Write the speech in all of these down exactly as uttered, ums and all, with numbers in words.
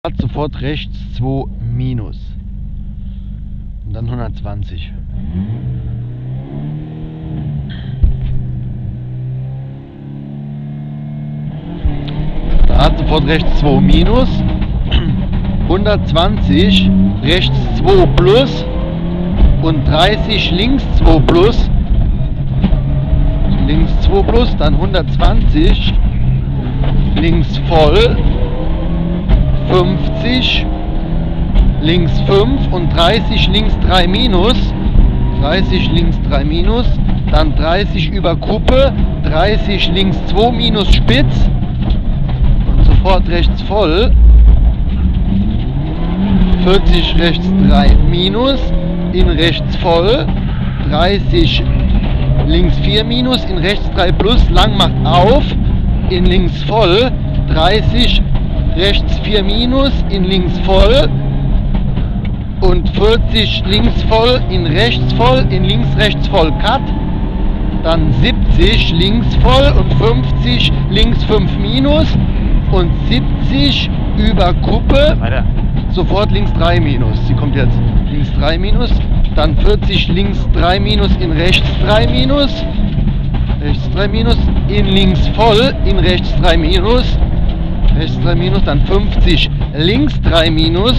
Hat sofort rechts zwei minus und dann hundertzwanzig. Da hat sofort rechts zwei minus, hundertzwanzig rechts zwei plus und dreißig links zwei plus, links zwei plus, dann hundertzwanzig links voll, fünfzig links fünf und dreißig links drei minus, dreißig links drei minus, dann dreißig über Kuppe, dreißig links zwei minus spitz und sofort rechts voll, vierzig rechts drei minus, in rechts voll, dreißig links vier minus, in rechts drei plus, lang macht auf, in links voll, dreißig rechts vier minus, in links voll und vierzig links voll, in rechts voll, in links rechts voll cut, dann siebzig links voll und fünfzig links fünf minus und siebzig über Kuppe, weiter. Sofort links drei minus, sie kommt jetzt, links drei minus, dann vierzig links drei minus, in rechts drei minus, rechts drei minus, in links voll, in rechts drei minus, rechts drei minus, dann fünfzig links drei minus,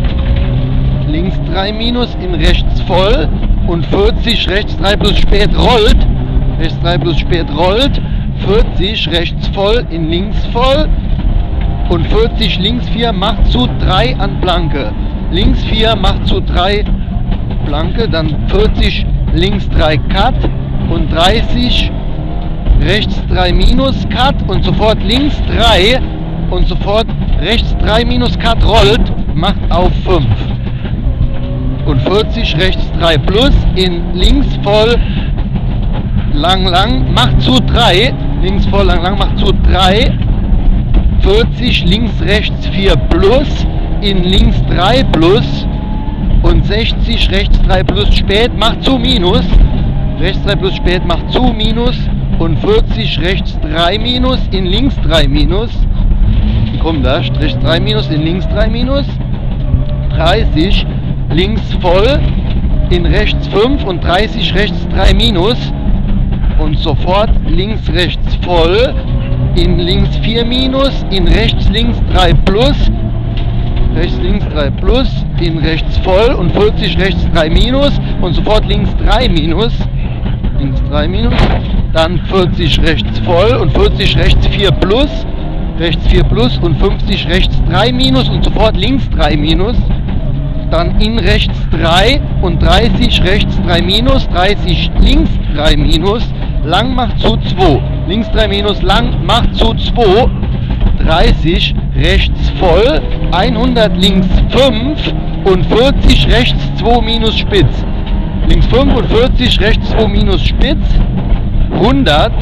links drei minus, in rechts voll und vierzig rechts drei plus spät rollt, rechts drei plus spät rollt, vierzig rechts voll, in links voll und vierzig links vier macht zu drei an Blanke, links vier macht zu drei Blanke, dann vierzig links drei cut und dreißig rechts drei minus cut und sofort links drei und sofort rechts drei minus cut rollt, macht auf fünf und vierzig rechts drei plus, in links voll lang lang macht zu drei, links voll lang lang macht zu drei, vierzig links rechts vier plus, in links drei plus und sechzig rechts drei plus spät macht zu minus, rechts drei plus spät macht zu minus und vierzig rechts drei minus, in links drei minus, komm da, rechts drei minus, in links drei minus, dreißig links voll, in rechts fünf und dreißig rechts drei minus und sofort links rechts voll, in links vier minus, in rechts links drei plus, rechts links drei plus, in rechts voll und vierzig rechts drei minus und sofort links drei minus, links drei minus, dann vierzig rechts voll und vierzig rechts vier plus, rechts vier plus und fünfzig rechts drei minus und sofort links drei minus, dann in rechts drei und dreißig rechts drei minus, dreißig links drei minus, lang macht zu zwei, links drei minus, lang macht zu zwei, dreißig rechts voll, hundert links fünf und vierzig rechts zwei minus spitz, links fünf und vierzig rechts zwei minus spitz, hundert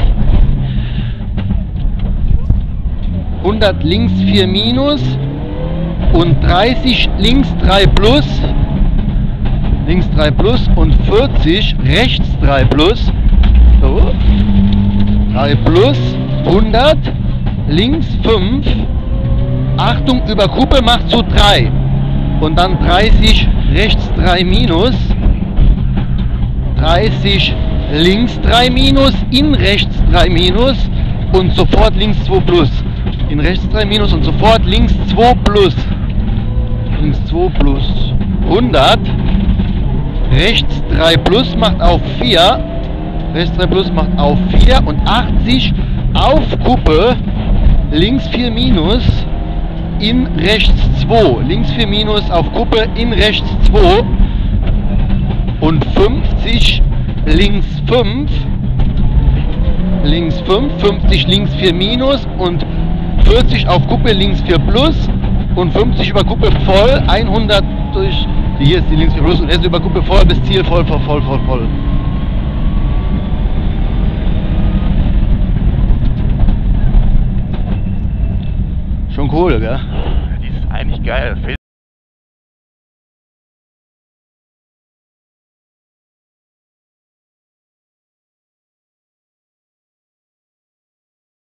hundert links vier minus und dreißig links drei plus, links drei plus und vierzig rechts drei plus, so, drei plus, hundert links fünf, Achtung, über Kuppe macht zu drei und dann dreißig rechts drei minus, dreißig links drei minus, in rechts drei minus und sofort links zwei plus, in rechts drei minus und sofort links zwei plus, links zwei plus, hundert, rechts drei plus macht auf vier, rechts drei plus macht auf vier und achtzig auf Kuppe, links vier minus, in rechts zwei, links vier minus auf Kuppe, in rechts zwei und fünfzig links fünf, links fünf, fünfzig links vier minus und vierzig auf Kuppe, links vier plus und fünfzig über Kuppe voll, hundert durch, hier ist die links vier plus und erst über Kuppe voll bis Ziel voll, voll, voll, voll, voll. Schon cool, gell? Die ist eigentlich geil.